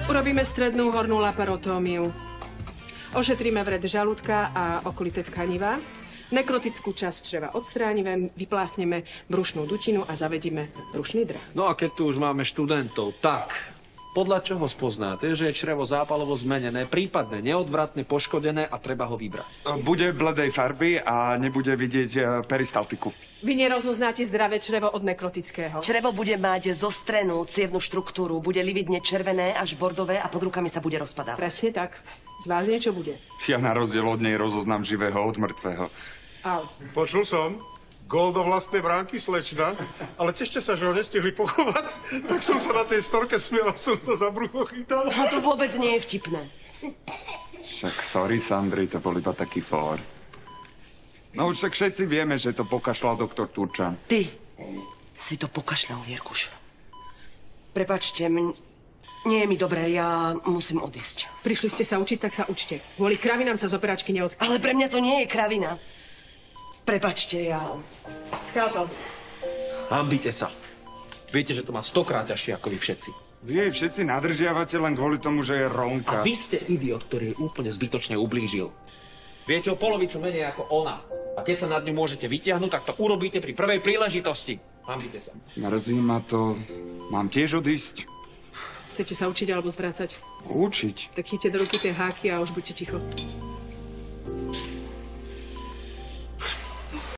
Urobíme strednú hornú laparotómiu. Ošetríme vred žalúdka a okolité tkaniva. Nekrotickú časť čreva odstránime, vypláchneme brušnú dutinu a zavedíme brušný drát. No a keď tu už máme študentov, tak podľa čoho spoznáte, že je črevo zápalovo zmenené, prípadne neodvratne poškodené a treba ho vybrať? Bude bledej farby a nebude vidieť peristaltiku. Vy nerozoznáte zdravé črevo od nekrotického. Črevo bude mať zostrenú cievnu štruktúru, bude lividne červené až bordové a pod rukami sa bude rozpadávať. Presne tak. Z vás niečo bude. Ja na rozdiel od nej rozoznám živého od mŕtvého. Au. Počul som. Gól do vlastnej bránky, slečna. Ale tešte sa, že ho nestihli pochovať. Tak som sa na tej storke smiel, som sa za brucho chytal. A to vôbec nie je vtipné. Však sorry, Sandri, to bol iba taký fór. No už však všetci vieme, že to pokašľal doktor Turčan. Ty si to pokašľal, Vierkuš. Prepačte, nie je mi dobré, ja musím odísť. Prišli ste sa učiť, tak sa učte. Kvôli kravinám sa z operačky Ale pre mňa to nie je kravina. Prepačte, ja... Skalpel. Hanbite sa. Viete, že to má 100-krát ťažšie ako vy všetci. Vy jej všetci nadržiavate len kvôli tomu, že je Rómka. A vy ste idiot, ktorý jej úplne zbytočne ublížil. Viete o polovicu menej ako ona. A keď sa nad ňu môžete vytiahnuť, tak to urobíte pri prvej príležitosti. Hanbite sa. Mrzí ma to. Mám tiež odísť? Chcete sa učiť alebo zvrácať? Učiť? Tak chyťte do ruky tie háky a už buďte ticho.